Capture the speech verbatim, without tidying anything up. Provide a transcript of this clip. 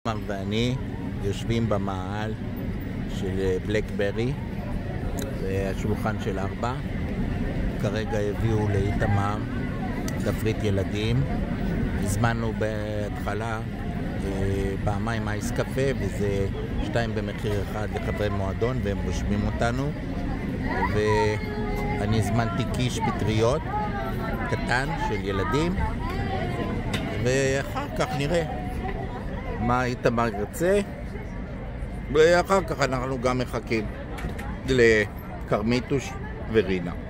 איתמר ואני יושבים במאהל של בלקברי, והשולחן של ארבע. כרגע הביאו לאיתמר תפריט ילדים. הזמנו בהתחלה פעמיים אייס קפה, וזה שתיים במחיר אחד לחברי מועדון, והם רושמים אותנו. ואני הזמנתי קיש פטריות קטן של ילדים, ואחר כך נראה מה איתמר ירצה, ואחר כך אנחנו גם מחכים לקרמיטוש ורינה.